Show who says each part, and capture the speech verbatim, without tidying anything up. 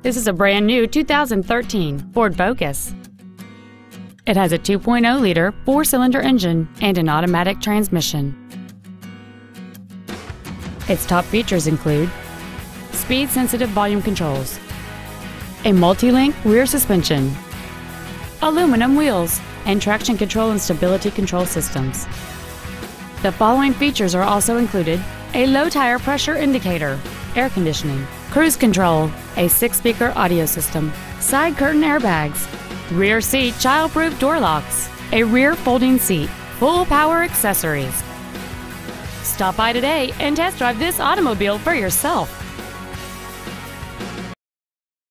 Speaker 1: This is a brand new two thousand thirteen Ford Focus. It has a two point oh liter four-cylinder engine and an automatic transmission. Its top features include speed-sensitive volume controls, a multi-link rear suspension, aluminum wheels, and traction control and stability control systems. The following features are also included: a low tire pressure indicator, air conditioning, cruise control, a six-speaker audio system, side curtain airbags, rear seat child-proof door locks, a rear folding seat, full power accessories. Stop by today and test drive this automobile for yourself.